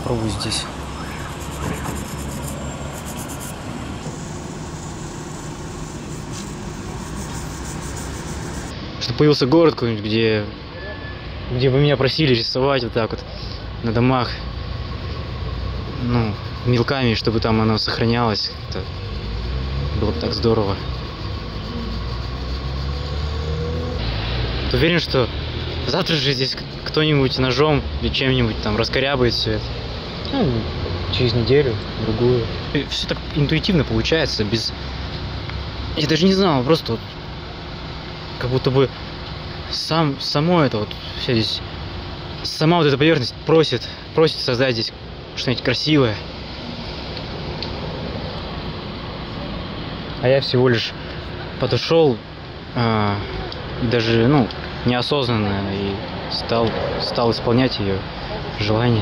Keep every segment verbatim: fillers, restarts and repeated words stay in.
попробую здесь. Чтобы появился город какой-нибудь, где, где бы меня просили рисовать вот так вот на домах, ну, мелками, чтобы там оно сохранялось. Это было бы так здорово. Уверен, что завтра же здесь кто-нибудь ножом или чем-нибудь там раскорябает все это. Ну, через неделю, другую. И все так интуитивно получается, без... Я даже не знал, просто вот как будто бы сам, само это вот все здесь, сама вот эта поверхность просит, просит создать здесь что-нибудь красивое. А я всего лишь подошел, а, и даже, ну, неосознанно, и стал, стал исполнять ее желание.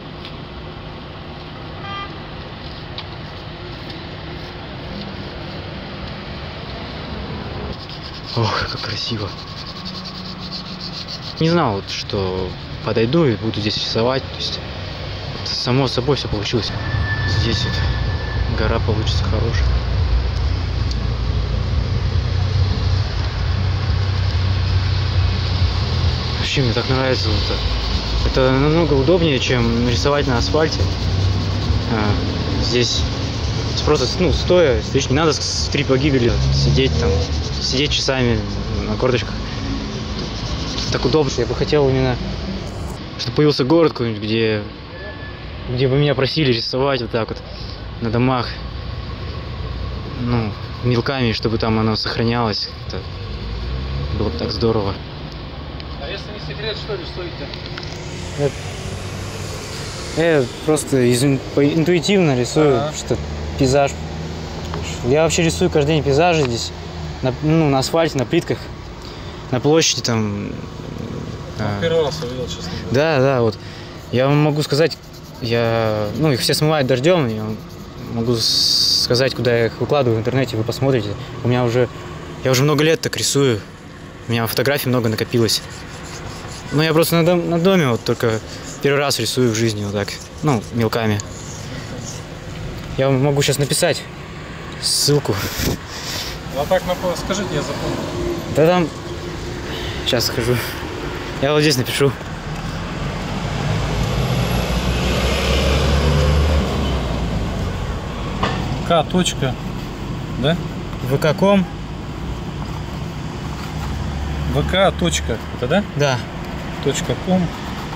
Ох, как красиво. Не знал, вот, что подойду и буду здесь рисовать. То есть это само собой все получилось. Здесь вот гора получится хорошая. Вообще мне так нравится вот это. Это намного удобнее, чем рисовать на асфальте. А, здесь просто, ну, стоя, здесь не надо с три погибели сидеть там, сидеть часами на корточках. Так удобно. Я бы хотел именно, чтобы появился город какой-нибудь, где, где бы меня просили рисовать вот так вот на домах, ну, мелками, чтобы там оно сохранялось. Это было бы так здорово. А если не секрет, что рисуете? Я, я просто из, интуитивно рисую, ага. Что пейзаж. Я вообще рисую каждый день пейзажи здесь, на, ну, на асфальте, на плитках, на площади там. А, первый раз увидел, честно говоря. Да, да, вот. Я вам могу сказать, я, ну, их все смывают дождем, я могу сказать, куда я их выкладываю в интернете, вы посмотрите. У меня уже, я уже много лет так рисую, у меня фотографий много накопилось. Ну, я просто на, дом, на доме вот только первый раз рисую в жизни вот так, ну, мелками. Я вам могу сейчас написать ссылку. А так, скажите, я запомнил. Да там, сейчас скажу. Я вот здесь напишу. К. Точка. Да? ВК.ком. ВК. Точка. Это, да? Да. Точка ком.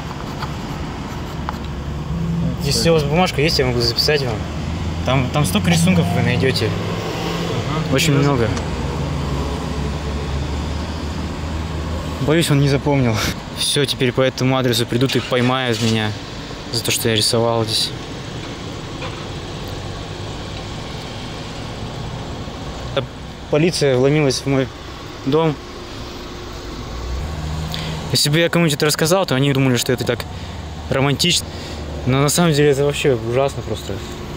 Если у вас бумажка есть, я могу записать вам. Там, там столько рисунков вы найдете. Ага, очень много. Боюсь, он не запомнил. Все, теперь по этому адресу придут и поймают меня за то, что я рисовал здесь. Полиция вломилась в мой дом. Если бы я кому-нибудь это рассказал, то они думали, что это так романтично. Но на самом деле это вообще ужасно просто.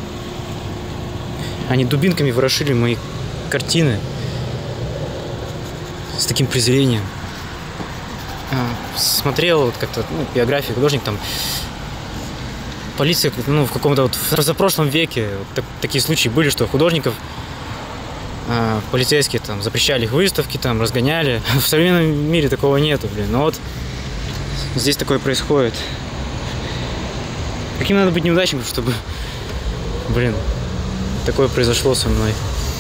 Они дубинками ворошили мои картины с таким презрением. Смотрел вот как-то, ну, биографию художник, там полиция, ну, в каком-то вот в позапрошлом веке вот так, такие случаи были, что художников э, полицейские там запрещали их выставки, там разгоняли. В современном мире такого нету, блин. Но вот здесь такое происходит. Каким надо быть неудачником, чтобы, блин, такое произошло со мной.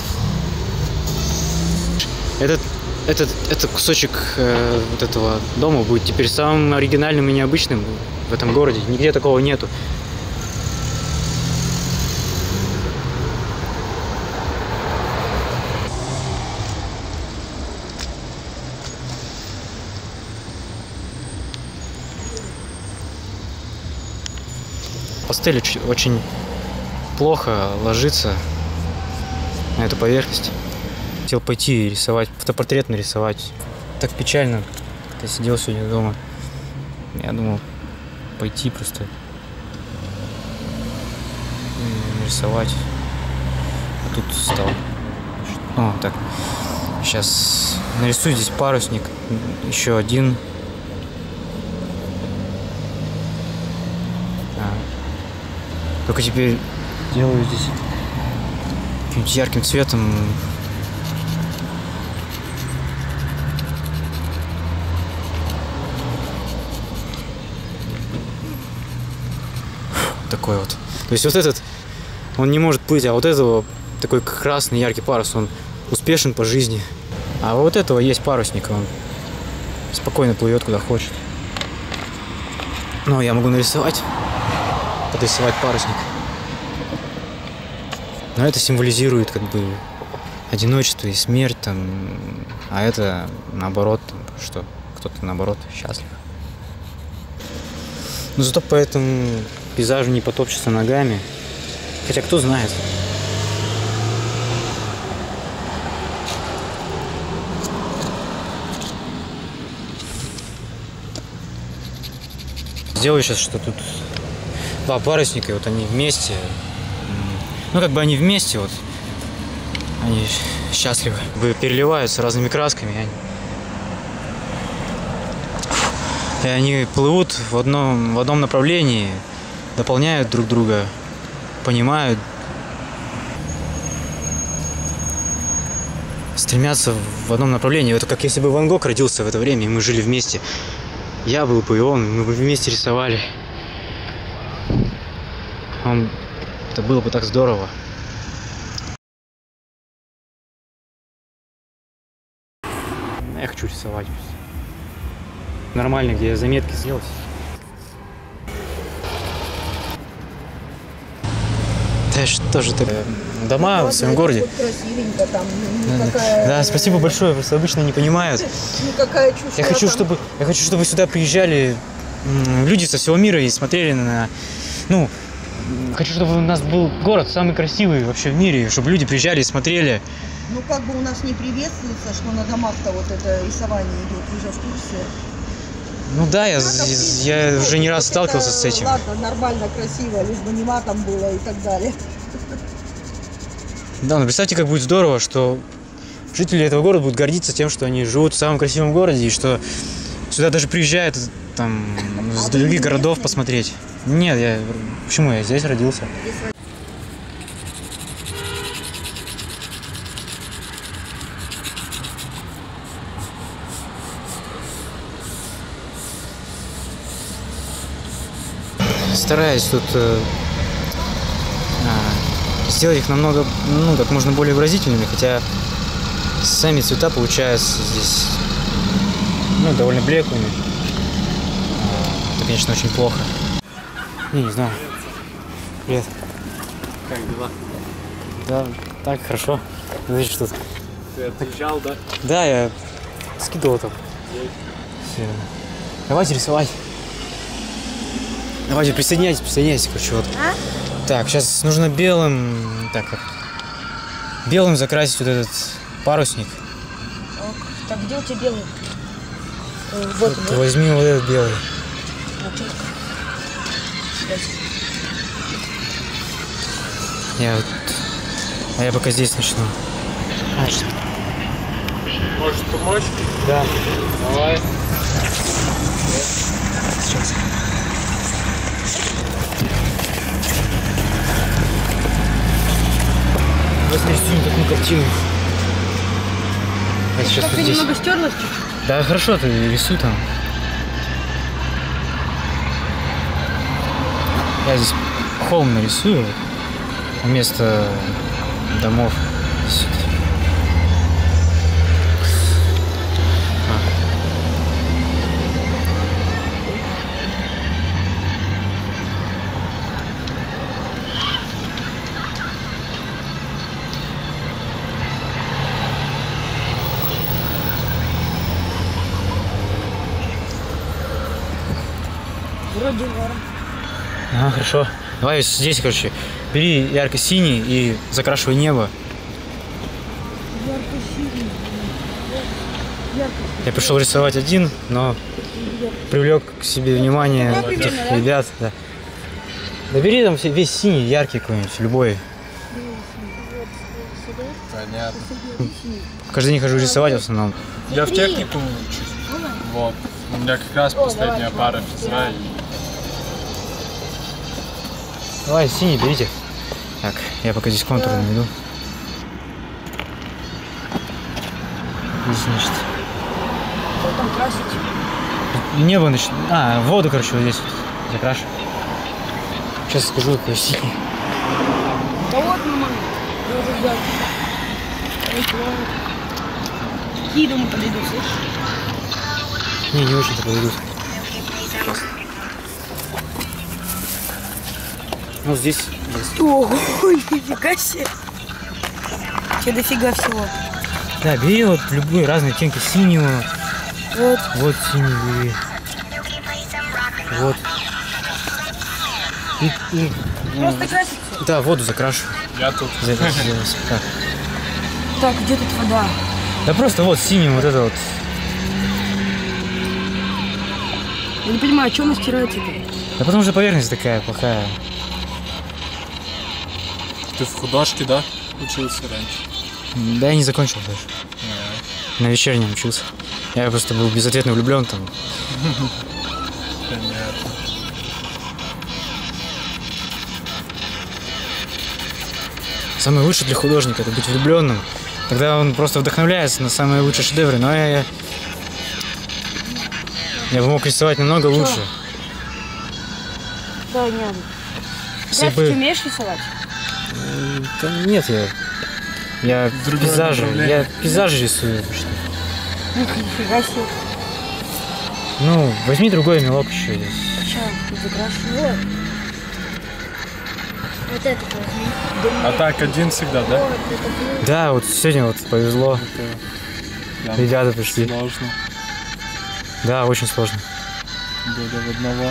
Этот, этот, этот кусочек э, вот этого дома будет теперь самым оригинальным и необычным в этом городе. Нигде такого нету. Пастель очень плохо ложится на эту поверхность. Хотел пойти рисовать, автопортрет нарисовать. Так печально. Я сидел сегодня дома. Я думал пойти просто рисовать. А тут стал. Ну, так. Сейчас нарисую здесь парусник. Еще один. Только теперь делаю здесь каким-нибудь ярким цветом. Такой вот. То есть вот этот, он не может плыть, а вот этого такой красный яркий парус, он успешен по жизни. А вот этого есть парусник, он спокойно плывет куда хочет. Но я могу нарисовать, подрисовать парусник. Но это символизирует как бы одиночество и смерть, там, а это наоборот, там, что кто-то наоборот счастлив. Но зато по этому пейзажу не потопчется ногами. Хотя кто знает. Сделаю сейчас, что тут два парусника, и вот они вместе. Ну, как бы они вместе, вот. Они счастливы. Переливаются разными красками. Они... И они плывут в одном, в одном направлении, дополняют друг друга, понимают, стремятся в одном направлении. Это как если бы Ван Гог родился в это время, и мы жили вместе. Я был бы и он, мы бы вместе рисовали. Он... Это было бы так здорово. Я хочу рисовать. Нормально, где я заметки сделать. Да что же ты? Дома в своем городе. Красивенько там. Да, Никакая... да, спасибо большое, просто обычно не понимают. Никакая чушь. Я хочу, там... чтобы, я хочу, чтобы сюда приезжали люди со всего мира и смотрели на... Ну, хочу, чтобы у нас был город самый красивый вообще в мире, чтобы люди приезжали и смотрели. Ну, как бы у нас не приветствуется, что на домах-то вот это рисование идет, вы же в курсе. Ну да, я, Матом, я, я ну, уже не раз вот сталкивался это, с этим. Ладно, нормально, красиво, лишь бы не матом было и так далее. Да, но представьте, как будет здорово, что жители этого города будут гордиться тем, что они живут в самом красивом городе, и что сюда даже приезжают там с других городов посмотреть. Нет, я... Почему? Я здесь родился. Стараюсь тут э, э, сделать их намного, ну, как можно более выразительными, хотя сами цвета получаются здесь, ну, довольно блеклыми. Э, это, конечно, очень плохо. Не, не знаю. Привет. Как дела? Да, так, хорошо. Значит, что-то. Ты отъезжал, да? Да, я скидывал там. Все. Давайте рисовать. Давайте, присоединяйтесь, присоединяйтесь, короче, вот. А? Так, сейчас нужно белым, так, белым закрасить вот этот парусник. Так, где у тебя белый? Э, Вот, вот вот возьми вот этот белый. Я вот, а я пока здесь начну. А, что? Можешь помочь? Да. Давай. Сейчас. Давай нарисуем такую картину. Я сейчас Как-то вот здесь... немного стерлась чуть-чуть. Да, хорошо, ты рисуй там. Я здесь холм нарисую вместо домов. Вроде норм. А, хорошо. Давай здесь, короче, бери ярко-синий и закрашивай небо. Ярко-синий. Ярко. Я пришел рисовать один, но привлек к себе внимание Ну, этих примерно, да? ребят. Да. Да бери там все- весь синий, яркий какой-нибудь, любой. Понятно. Каждый день хожу рисовать в основном. Я в технику учусь. Вот. У меня как раз последняя пара физра. И... Давай, синий берите. Так, я пока здесь контур наведу. Здесь, значит. Что там красить? Небо начнет. А, воду, короче, вот здесь вот закрашу. Сейчас скажу, какой синий. Да вот, мама. Я уже взял. Какие дома подойдут, слышишь? Не, не очень-то подойдут. Ну, здесь есть. Ого, нифига себе. Тебе дофига всего. Да, бери вот любые разные оттенки синего. Вот. Вот синий бери. Вот. И, и, Просто красить. да, воду закрашу. Я тут. За это сделалось. Так. Так, где тут вода? Да просто вот синим вот это вот. Я не понимаю, а что она стирается это? Да потому что поверхность такая плохая. Ты в художке, да, учился раньше? Да я не закончил даже. На вечернем учился. Я просто был безответно влюблен там. Понятно. Самое лучшее для художника — это быть влюбленным. Тогда он просто вдохновляется на самые лучшие шедевры. Но я, я, я бы мог рисовать намного Чё? лучше. Да, нет. Если Ты бы- умеешь рисовать? Да нет, я. Я Другое пейзажи. направление. Я пейзажи рисую обычно. Нифига себе. Ну, возьми другой мелок еще. Сейчас, закрашу. Вот это возьми. А так один всегда, да? Вот это будет. Да, вот сегодня вот повезло. Это прям Ребята пришли. сложно. Да, очень сложно. Года в одного.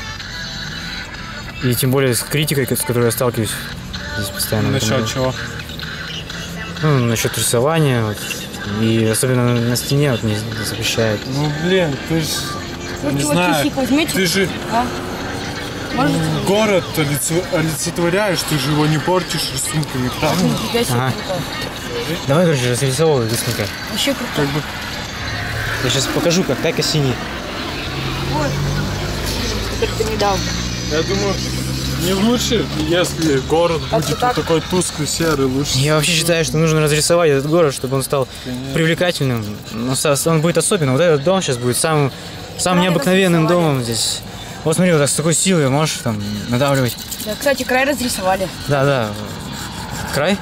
И тем более с критикой, с которой я сталкиваюсь здесь постоянно. Насчет чего? Ну, насчет рисования, вот. И особенно на, на стене вот не запрещают. Ну блин, ты ж Вот не чего, знаю. кисик возьмите? Ты же А? Можете? город олицо- олицетворяешь, ты же его не портишь рисунками, правда? Нифига себе Ага. круто. Давай, короче, разрисовывай быстренько. Вообще круто. Как бы Я сейчас покажу, как дай-ка синий. Вот. Который ты не дал. я думаю, не лучше, если город А будет ты так? вот такой тусклый, серый, лучше. Я вообще считаю, что нужно разрисовать этот город, чтобы он стал Конечно. привлекательным. Но со- он будет особенным. Вот этот дом сейчас будет самым, самым Край необыкновенным разрисовали. домом здесь. Вот смотри, вот так с такой силой можешь там надавливать. Да, кстати, край разрисовали. Да, да. Край?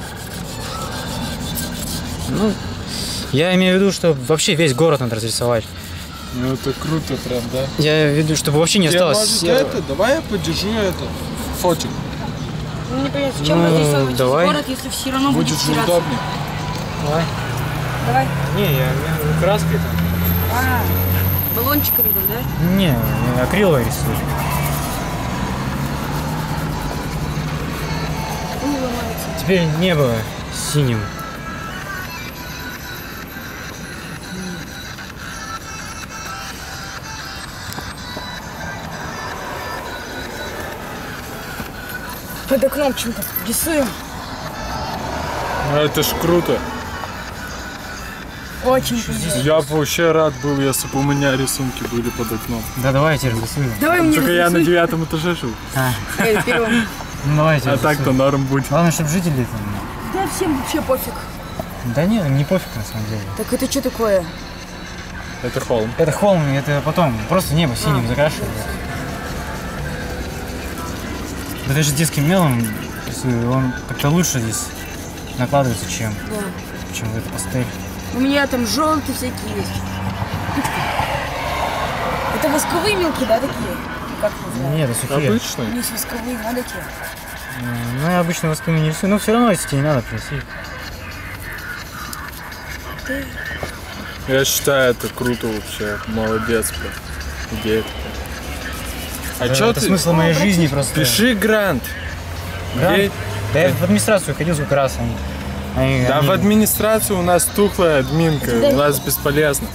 Ну, я имею в виду, что вообще весь город надо разрисовать. Ну это круто прям, да? Я имею в виду, чтобы вообще не Я, осталось может, серого. это, давай я подержу это, фотик, Ну, не понятно, зачем Ну, разрисовывать весь давай. город, если все равно будет будет же стираться. удобнее. Давай. Давай. Не, я имею в виду краской там. А, баллончиками там, да? Не, я акриловый рисую. Он не ломается. Теперь небо синим. Под окном чем-то рисуем. Ну это ж круто. Очень круто. Я бы вообще рад был, если бы у меня рисунки были под окном. Да, давай я тебе разрисую. Давай мне Только я на разрисуй. девятом этаже жил. А, Э, первым. ну давай я тебе А разрисую. так-то норм будет. Главное, чтобы жители там... Да всем вообще пофиг. Да не, не пофиг на самом деле. Так это что такое? Это холм. Это холм, это потом просто небо синим закрашивают. Да даже детским мелом рисую, он как-то лучше здесь накладывается, чем, Да. чем в эту пастель. У меня там желтые всякие есть. Это восковые мелки, да, такие? Как называют? Нет, это сухие. Обычный. Есть восковые, да, такие? Ну, я обычно восками не рисую, но все равно, если тебе не надо, принеси. Я считаю, это круто вообще. Молодец, прям. Идея такая. А Это- чё это ты? смысл моей жизни просто. Пиши грант. Грант? Ей- Да я в администрацию ходил сколько раз. Они, они- Да они- в администрацию у нас тухлая админка, у нас бесполезно.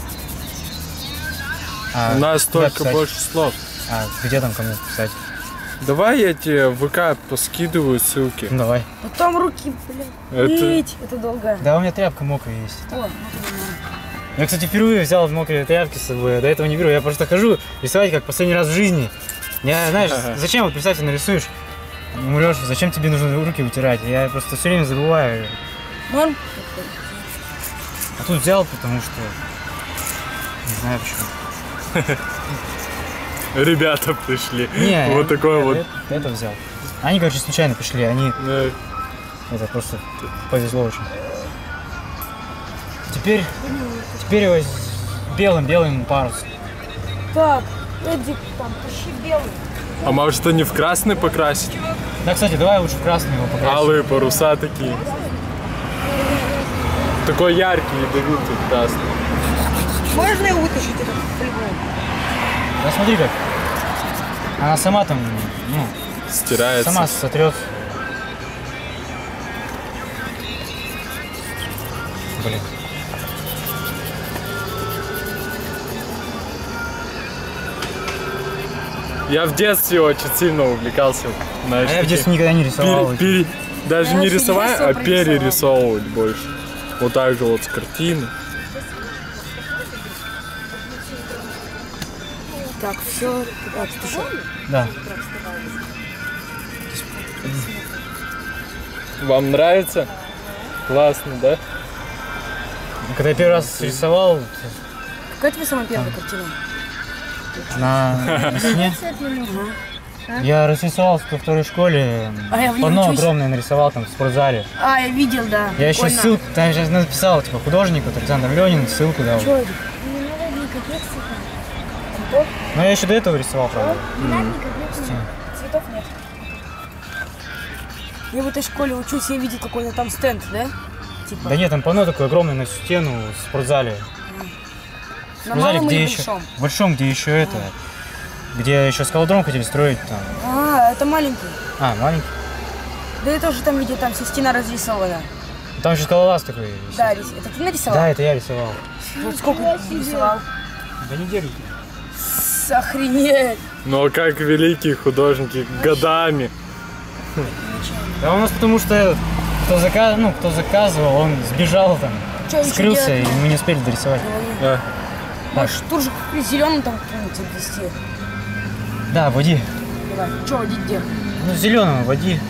А, У нас куда только писать? больше слов. А, где там кому писать? Давай я тебе в ВК поскидываю ссылки. Ну давай. Потом руки, блин. Это- Мыть, это долго. Да, у меня тряпка мокрая есть. О, ну тогда нормально. Я, кстати, впервые взял мокрые тряпки с собой, я до этого не беру. Я просто хожу рисовать как последний раз в жизни. Я, знаешь, Ага. зачем вот, представь, ты нарисуешь Ну, Лёш, зачем тебе нужно руки вытирать? Я просто все время забываю. Норм? А тут взял, потому что... Не знаю почему. Ребята пришли. Не, вот такой это, вот. Это, это взял. Они, короче, случайно пришли. Они... Да. Это просто повезло очень. Теперь... Теперь его белым-белым парус. Так, Эдик, там, ищи белый. А может они в красный покрасить? Да, кстати, давай лучше в красный его покрасим. Алые паруса такие. Такой яркий, ядовитый красный. Можно его вытащить этот по-любому? Да смотри как. Она сама там, ну, Стирается. сама сотрет. Блин. Я в детстве очень сильно увлекался. Знаешь, А я в таким детстве никогда не рисовал. пере- пере- даже Я не вообще рисовать, детство а прорисовала. перерисовывать больше. Вот так же вот с картины. Так, все. А, тут еще. Да. Вам нравится? Классно, да? Когда я первый раз рисовал Какая тебе самая первая картина? на весне, я разрисовал во второй школе. А я в ней Панно учусь. огромное нарисовал там в спортзале. А, я видел, да. Я еще Прикольно. ссылку, там же написал, типа, художник, вот Александр Ленин, ссылку дал. Чё это? Но я еще до этого рисовал, правда. Цветов нет. Я в этой школе учусь, я видел какой-то там стенд, да? Типа. Да нет, там панно такое огромное на всю стену в спортзале. В На спортзале, малом где или еще, большом? в большом, где еще это, где еще скалодром хотели строить там. А, это маленький. А, маленький. Да я тоже там видел, там вся стена разрисована. Там еще скалолаз такой висит. Да, рис- это ты нарисовал? Да, это я рисовал. Вот сколько ты рисовал? Да неделю. С- Охренеть. Но как великие художники годами. Да у нас потому что этот, кто, зака... ну, кто заказывал, он сбежал там, Чё еще скрылся, делать? и мы не успели дорисовать. А, Может, тут же зеленым там какой-нибудь обвести. Да, води. Давай. Че водить где? Ну, зеленого води.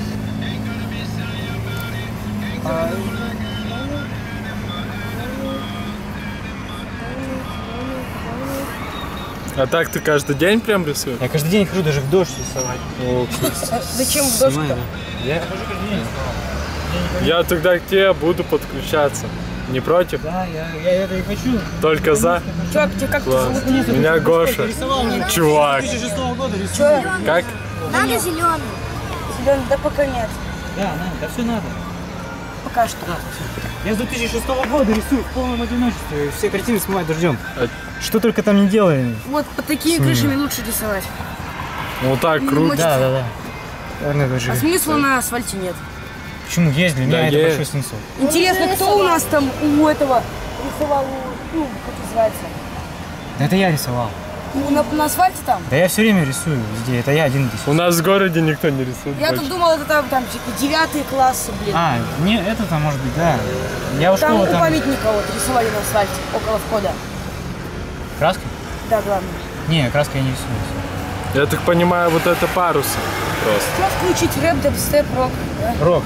а так ты каждый день прям рисуешь? Я каждый день хожу даже в дождь рисовать. О, А зачем в дождь-то? Я хожу каждый день рисовать. я тогда к тебе буду подключаться. Не против? Да, я, я это и хочу. Только за? Чувак, тебе как Класс. зовут? Меня Гоша. Чувак. две тысячи шестого года рисую. Че? Как? Надо зеленый. Зеленый, да пока нет. Да, надо, да все надо. Пока что. Я с две тысячи шестого года рисую в полном одиночестве. Все картины смывать дождем. А- Что только там не делаем. Вот под такими Сними. крышами лучше рисовать. Ну так Ну, круто. Да, да, да. Наверное, даже... А смысла на асфальте нет. Почему есть? Для меня Да, это есть. большой смысл. Интересно, кто у нас там у этого рисовал, у- ну, как называется? Да это я рисовал. У- На, на асфальте там? Да я все время рисую везде. Это я один здесь. У нас в городе никто не рисует Я больше. тут думал, это там, там типа девятые классы, блин. А, не, это там может быть, да. Я у там школы у там... памятника вот рисовали на асфальте, около входа. Краской? Да, главное. Не, краской я не рисую. Я так понимаю, вот это парусы просто. Что включить рэп, дабстеп, рок? Да? Рок.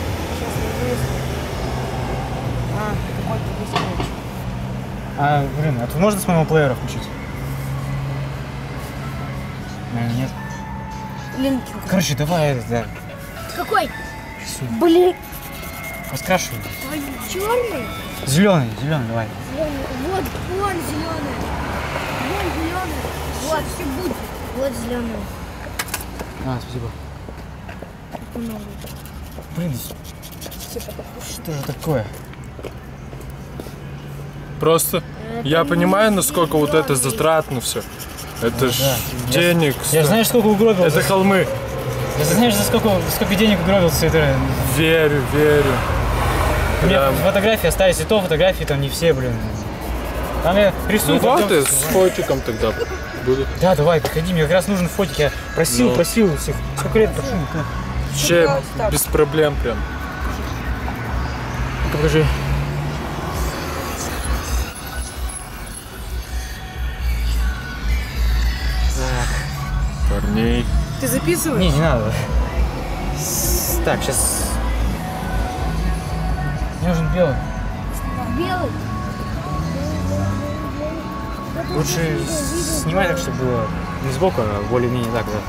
А, какой-то есть, короче. А, блин, а тут можно с моего плеера включить? Наверное, нет. Ленкин. Короче, давай этот, да. Какой? Рисуй. Блин. Раскрашивай. Черный? Зеленый, зеленый, давай. Зеленый. Вот, вон зеленый. Вон зеленый. Вот, все будет. Вот зеленый. А, спасибо. Блин, что же такое? Просто я понимаю, насколько вот это затратно все. Это ж да. денег. Я стоит. знаешь, сколько угробил? Это за- холмы. Я знаешь, за сколько, сколько денег угробил все это? Верю, верю. У меня Прям. фотографии остались, и то фотографии там не все, блин. Там я рисую. Ну вот пойдём. и с фотиком тогда буду. Да, давай, приходи, мне как раз нужен фотик. Я просил, Ну. просил всех. Сколько лет прошу? Ну-ка, Вообще делать так? без проблем прям. ну-ка, покажи. Парней. Ты записываешь? Не, не надо. Так, сейчас... Мне нужен белый. Белый. Лучше снимай так, чтобы было не сбоку, а более-менее так, да.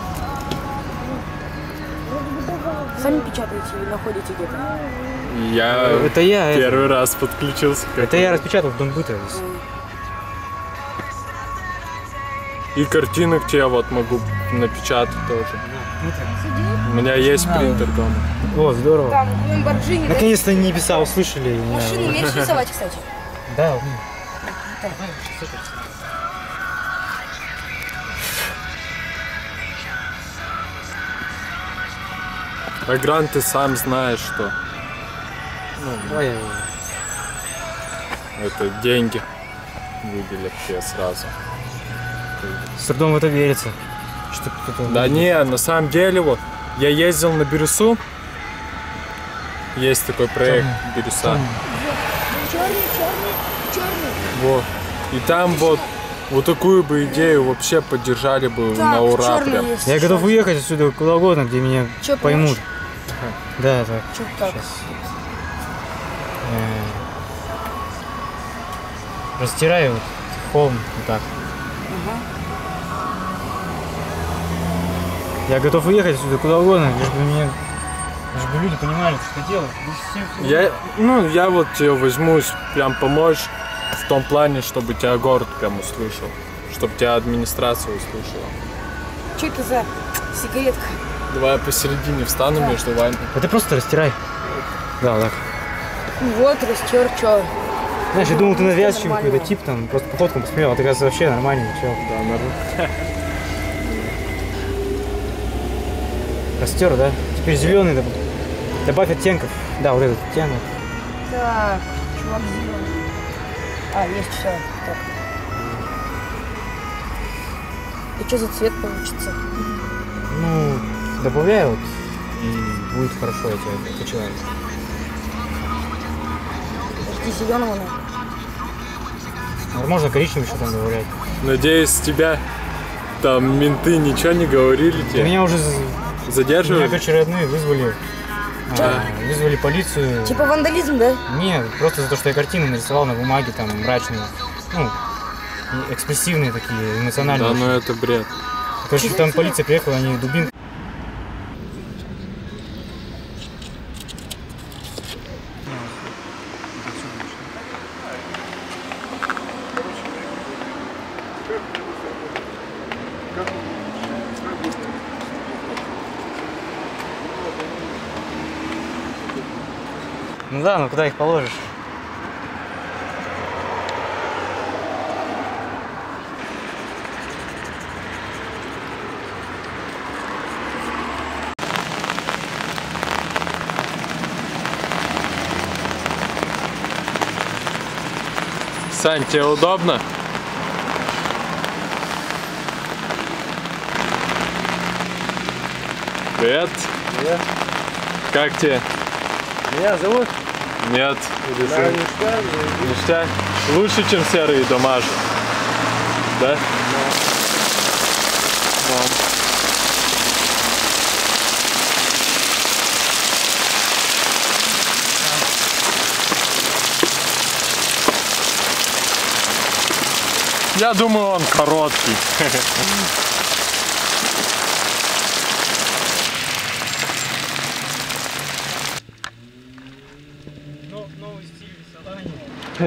Сами печатаете или находите где-то? Я Это я, первый это... раз подключился. Это я распечатал в Дом быта. И картинок тебе вот могу напечатать тоже. У меня есть принтер дома. О, здорово. Там Lamborghini. Наконец-то небеса услышали. Машину умеешь рисовать, кстати? Да, умею. Агран, ты сам знаешь, что Ну, ой, это деньги выделят тебе сразу. с трудом в это верится. Что кто-то... Да не, на самом деле вот я ездил на Бирюсу. Есть такой проект Бирюса. Черный, черный, черный. Вот. И там вот вот такую бы идею вообще поддержали бы Так, на ура черный прям. есть. Я готов уехать отсюда куда угодно, где меня Чё, поймут. помочь? Да, так. Чё так? Сейчас. Э, Растираю вот холм вот так. Ага. Я готов уехать отсюда куда угодно, лишь бы меня, лишь бы люди понимали, что делать. Я, ну, я вот тебе возьмусь прям помочь в том плане, чтобы тебя город прям услышал, чтобы тебя администрация услышала. Что это за сигаретка? Давай я посередине встану между вами. Это просто растирай. Да, вот так. Вот, растер, чё? Знаешь, я думал, ты навязчивый Нормально. какой-то тип, там, просто походком посмотрел, а ты, оказывается, вообще нормальный, чел. Да, нормально. Растер, да? Теперь зеленый добавь. Добавь оттенков. Да, вот этот оттенок. Так, чувак зеленый. А, есть все. Так. И что за цвет получится? Ну, добавляй вот, и будет хорошо, я тебе отвечаю. Почти зеленого надо. Можно коричневый еще там добавлять. Надеюсь, тебя там менты ничего не говорили Да тебе? меня уже з- Задерживали? меня, короче, родные вызвали. А, вызвали полицию. Типа вандализм, да? Нет, просто за то, что я картины нарисовал на бумаге, там, мрачные. Ну, и экспрессивные такие, эмоциональные. Да, ну это бред. Короче, там полиция приехала, они дубинки. Ну да, ну куда их положишь? Сань, тебе удобно? Привет. Привет. Как тебе? Меня зовут? Нет. Да, ништяк. Ништяк. Лучше, чем серые дома же. Да? Да. Я думаю, он короткий. Новый стиль рисования.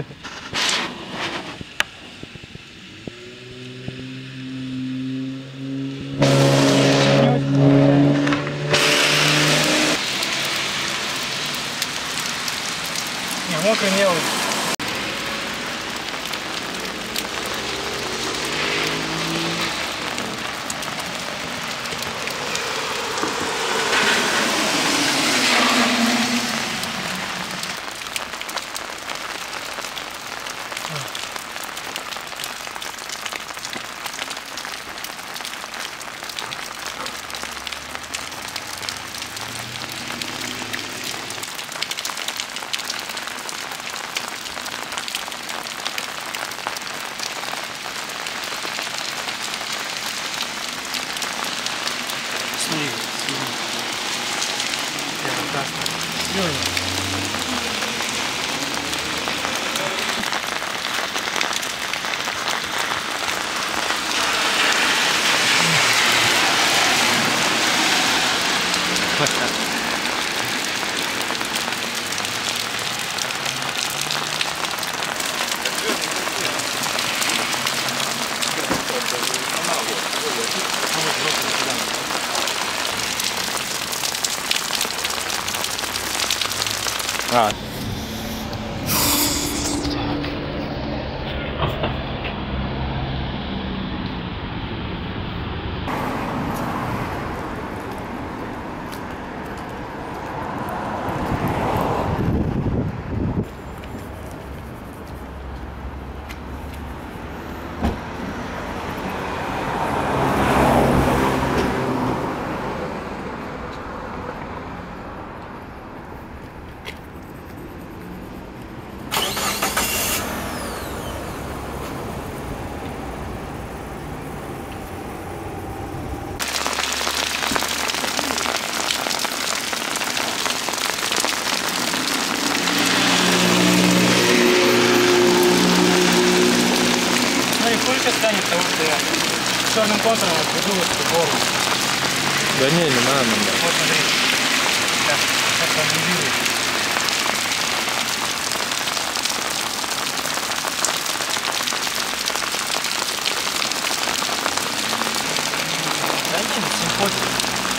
Не, мокрый мелочь. Смотри, смотри. чемпионе. А. Сколько станет того, что я черным контуром отведу эту гору? Да не, не надо. Вот смотри. Сейчас, сейчас он не видит. Да не, симпотия.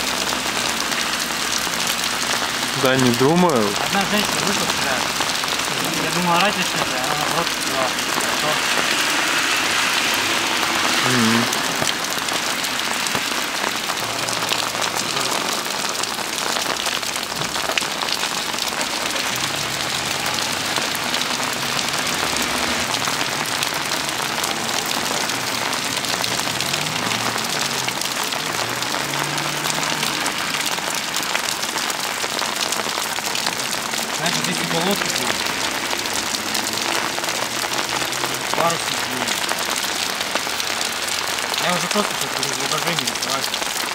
Да не думаю. Одна женщина вышла вчера. Я думал, орать начнет, а она наоборот сказала, что... Mm-hmm. Знаете, здесь и болотки были. Парусы были. Я уже просто тут без воображения рисовать.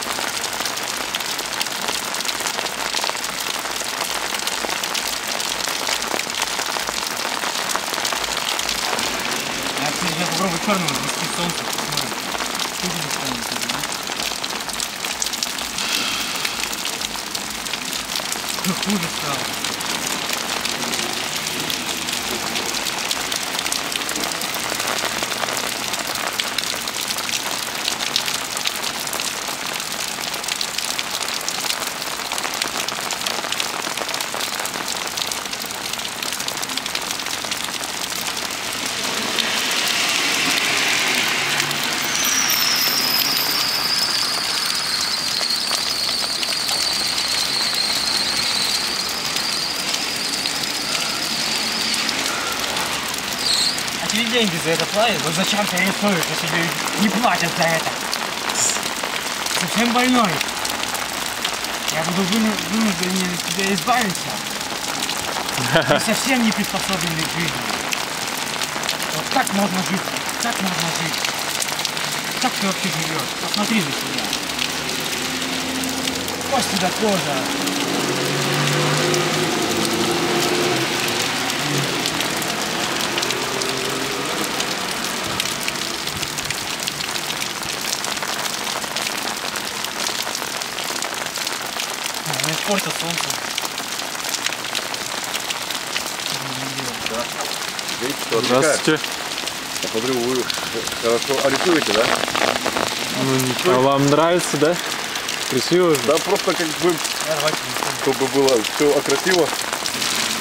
Я, кстати, я попробую черным ввести солнце. Хуже не станет, да? Хуже стало. Тебе деньги за это платят? Вот зачем ты рисуешь, если тебе не платят за это? Совсем больной. Я буду вынужден от тебя избавиться. Ты совсем не приспособленный к жизни. Вот так можно жить, так можно жить. Как ты вообще живешь? Посмотри на себя. Кость до кожа. Не испортил солнце. Да. Видите, что Здравствуйте. Я смотрю, вы хорошо рисуете, да? Ну ничего. А вам нравится, да? Красиво же? Да, просто как бы, чтобы было все красиво.